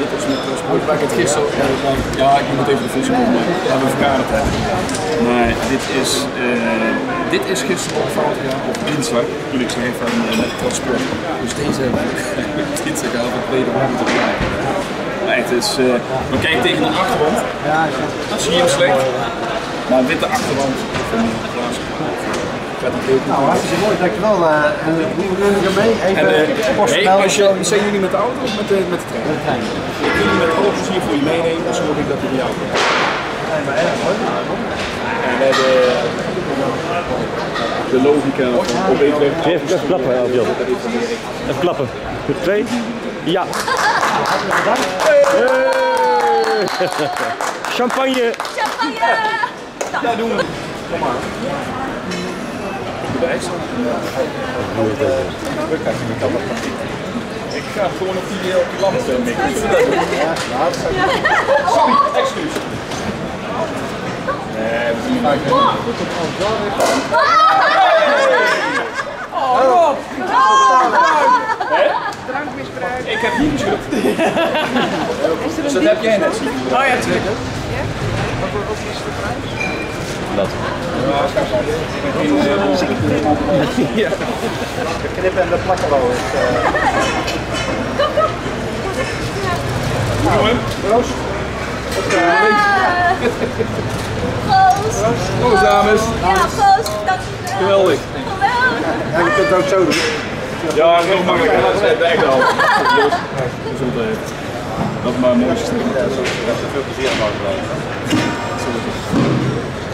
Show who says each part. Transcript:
Speaker 1: dit is met transport. Waar ik het gisteren, ja, ik moet even de fiets op, maar we hebben vergaderd. Maar dit is gisteren opvallend gegaan, op dinsdag, toen ik schreef van met transport. Dus deze hebben we dinsdag gehad op tweede ronde te krijgen. Maar het is, we kijken tegen de achterwand, dat zie je hem slecht. Maar een witte achterwand van de glazen.
Speaker 2: Nou, hartstikke mooi, dankjewel. En hoe neem ik er mee? Even
Speaker 1: zijn jullie met de auto of met de trein?
Speaker 2: Met de trein.
Speaker 1: Ik wil jullie met alle plezier voor je meenemen, dan zorg ik dat hij bij jou komt.
Speaker 2: Nee, maar erg mooi.
Speaker 1: En we hebben de logica op één weg.
Speaker 3: Even klappen, Jan. Even klappen. 2. Ja.
Speaker 2: Hartelijk bedankt.
Speaker 3: Champagne.
Speaker 4: Champagne!
Speaker 1: Ja, doen we. Kom maar. Ik ga gewoon op die lamp mikken. Sorry, excuus. Nee, we zien maar goed op oh, Rob! Drankmisbruik. Ik heb hier geschud. Dus dat heb jij net zien. Oh ja, natuurlijk. Wat is de prijs? Dat. Ja.
Speaker 2: De knippen en de plakken wel. Proost.
Speaker 4: Proost!
Speaker 1: Proost, dames.
Speaker 4: Ja, proost! Dankjewel.
Speaker 1: Geweldig.
Speaker 2: Ja, je kunt het ook zo doen.
Speaker 1: Ja, heel makkelijk. Dat is echt de hand. Gezondheid. Dat is maar een mooie stuk.
Speaker 2: Veel plezier aan het